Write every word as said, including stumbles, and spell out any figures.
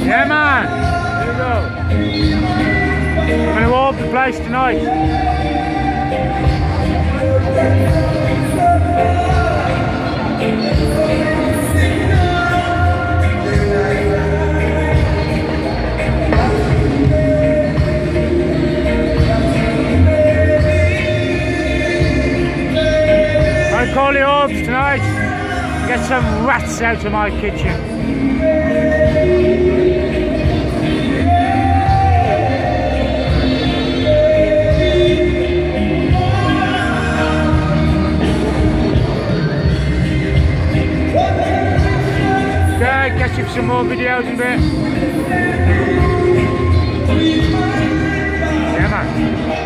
Yeah, man. Here we go. I'm going to warm the place tonight. I call the orbs tonight. Get some rats out of my kitchen. Okay, catch you for some more videos in a bit.